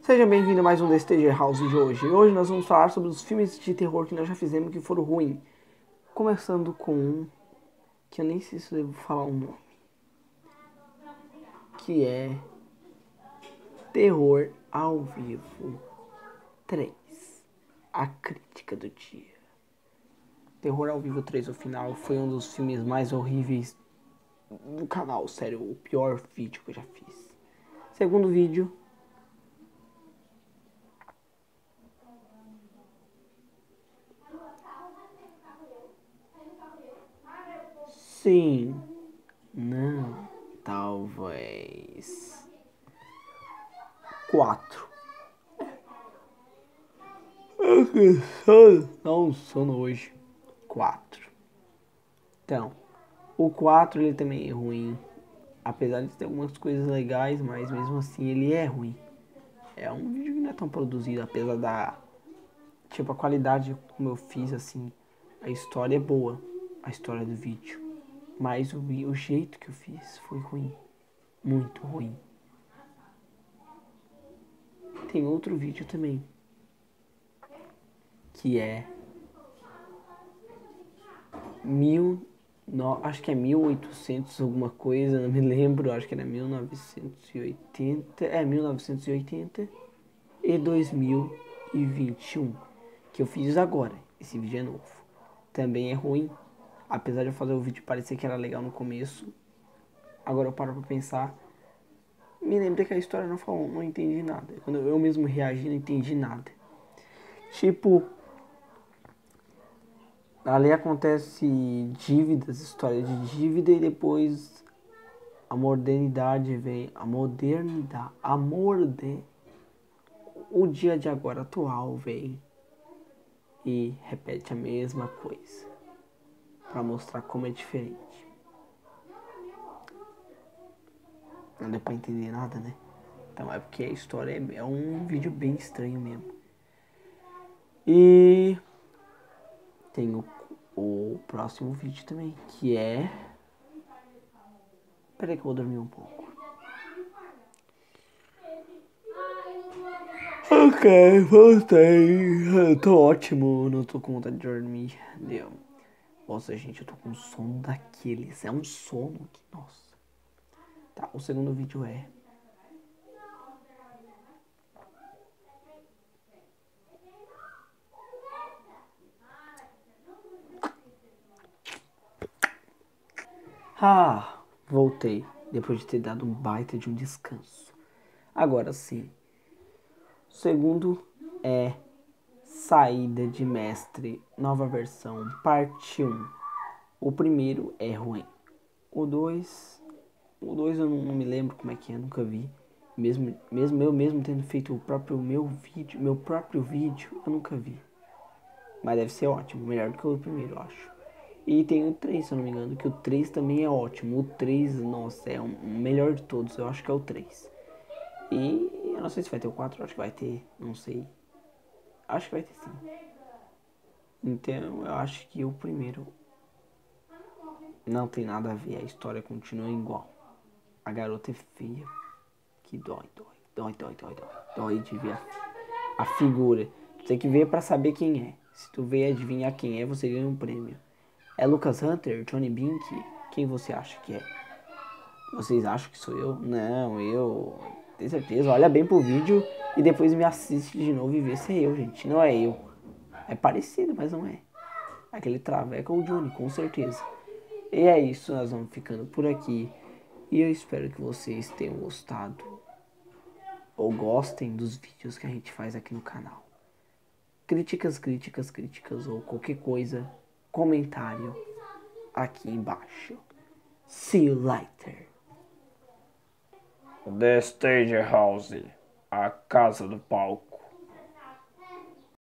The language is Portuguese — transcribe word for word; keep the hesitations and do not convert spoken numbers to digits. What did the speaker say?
Seja bem-vindo a mais um The Stage House de hoje. Hoje nós vamos falar sobre os filmes de terror que nós já fizemos que foram ruins. Começando com um que eu nem sei se eu devo falar o nome. Que é Terror ao Vivo três. A crítica do dia. Terror ao Vivo três, o final, foi um dos filmes mais horríveis do canal. Sério, o pior vídeo que eu já fiz. Segundo vídeo... Sim. Não. Talvez. Quatro. Dá um sono hoje. Quatro. Então, o quatro ele também é ruim. Apesar de ter algumas coisas legais, mas mesmo assim ele é ruim. É um vídeo que não é tão produzido, apesar da... Tipo, a qualidade como eu fiz, assim... A história é boa, a história do vídeo. Mas o, o jeito que eu fiz foi ruim. Muito ruim. Tem outro vídeo também. Que é... Mil... No, acho que é mil e oitocentos alguma coisa, não me lembro. Acho que era mil novecentos e oitenta. É, mil novecentos e oitenta. E dois mil e vinte e um. Que eu fiz agora. Esse vídeo é novo. Também é ruim. Apesar de eu fazer o vídeo parecer que era legal no começo. Agora eu paro pra pensar. Me lembro que a história não falou, não entendi nada. Quando eu mesmo reagi, não entendi nada. Tipo, ali acontece dívidas, história de dívida, e depois a modernidade vem. A modernidade. A morde. O dia de agora atual vem e repete a mesma coisa. Pra mostrar como é diferente. Não deu pra entender nada, né? Então é porque a história é, é um vídeo bem estranho mesmo. E tem o, o próximo vídeo também, que é... Peraí que eu vou dormir um pouco. Ok, voltei. Eu tô ótimo, não tô com vontade de dormir. Deu. Nossa, gente, eu tô com sono daqueles. É um sono que... Nossa. Tá, o segundo vídeo é... Ah, voltei. Depois de ter dado um baita de um descanso. Agora sim. O segundo é Saída de Mestre, nova versão, parte um. O primeiro é ruim. O dois... O dois eu não, não me lembro como é que é, nunca vi. Mesmo, mesmo eu mesmo tendo feito o próprio meu vídeo, meu próprio vídeo, eu nunca vi. Mas deve ser ótimo, melhor do que o primeiro, eu acho. E tem o três, se eu não me engano, que o três também é ótimo. O três, nossa, é o melhor de todos, eu acho que é o três. E eu não sei se vai ter o quatro, eu acho que vai ter, não sei. Acho que vai ter sim. Então eu acho que o primeiro não tem nada a ver, a história continua igual. A garota é feia, que dói, dói, dói, dói, dói, dói. Dói de ver a, a figura. Tu tem que ver pra saber quem é. Se tu ver e adivinhar quem é, você ganha um prêmio. É Lucas Hunter, Johnny Bink? Quem você acha que é? Vocês acham que sou eu? Não, eu tenho certeza. Olha bem pro vídeo e depois me assiste de novo e vê se é eu, gente. Não é eu. É parecido, mas não é. Aquele traveco é o Johnny, com certeza. E é isso, nós vamos ficando por aqui. E eu espero que vocês tenham gostado. Ou gostem dos vídeos que a gente faz aqui no canal. Críticas, críticas, críticas ou qualquer coisa, comentário aqui embaixo. See you later. The Stage House, a casa do palco.